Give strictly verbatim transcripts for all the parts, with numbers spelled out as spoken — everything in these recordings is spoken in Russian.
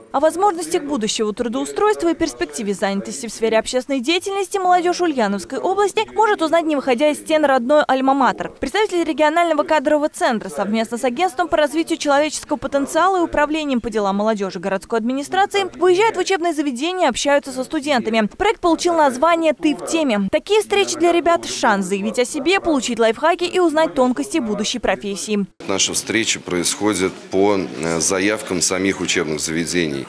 О возможностях будущего трудоустройства и перспективе занятости в сфере общественной деятельности молодежь Ульяновской области может узнать, не выходя из стен родной альма-матер. Представители регионального кадрового центра совместно с агентством по развитию человеческого потенциала и управлением по делам молодежи городской администрации выезжают в учебные заведения и общаются со студентами. Проект получил название «Ты в теме». Такие встречи для ребят – шанс заявить о себе, получить лайфхаки и узнать тонкости будущей профессии. Наша встреча происходит по заявкам самих учебных заведений.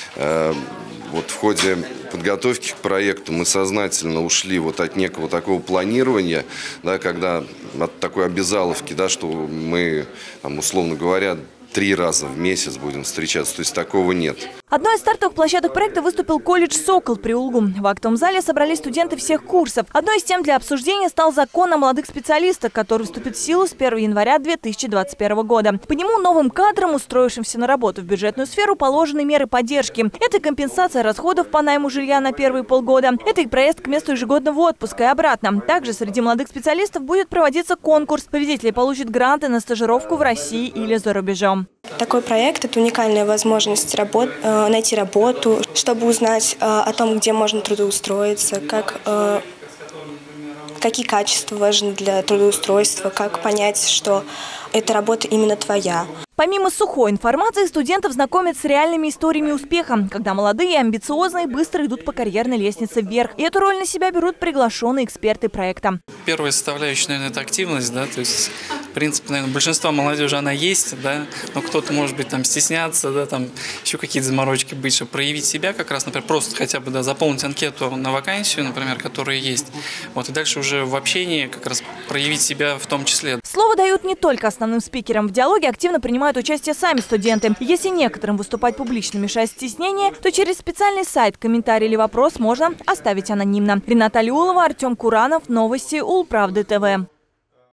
Вот в ходе подготовки к проекту мы сознательно ушли вот от некого такого планирования, да, когда от такой обязаловки, да, что мы, там, условно говоря, три раза в месяц будем встречаться, то есть такого нет. Одной из стартовых площадок проекта выступил колледж «Сокол» при Улгу. В актовом зале собрались студенты всех курсов. Одной из тем для обсуждения стал закон о молодых специалистах, который вступит в силу с первого января две тысячи двадцать первого года. По нему новым кадрам, устроившимся на работу в бюджетную сферу, положены меры поддержки. Это компенсация расходов по найму жилья на первые полгода. Это и проезд к месту ежегодного отпуска и обратно. Также среди молодых специалистов будет проводиться конкурс. Победители получат гранты на стажировку в России или за рубежом. Такой проект – это уникальная возможность работ, э, найти работу, чтобы узнать э, о том, где можно трудоустроиться, как, э, какие качества важны для трудоустройства, как понять, что эта работа именно твоя. Помимо сухой информации, студентов знакомят с реальными историями успеха, когда молодые и амбициозные быстро идут по карьерной лестнице вверх. И эту роль на себя берут приглашенные эксперты проекта. Первая составляющая, наверное, это активность, да, то есть, в принципе, наверное, большинство молодежи она есть, да, но кто-то может быть там стесняться, да, там еще какие-то заморочки быть, чтобы проявить себя как раз, например, просто хотя бы, да, заполнить анкету на вакансию, например, которая есть, вот, и дальше уже в общении как раз проявить себя в том числе. Слово дают не только основным спикерам. В диалоге активно принимают участие сами студенты. Если некоторым выступать публично мешает стеснение, то через специальный сайт комментарий или вопрос можно оставить анонимно. Рената Алиулова, Артем Куранов, новости Улправды ТВ.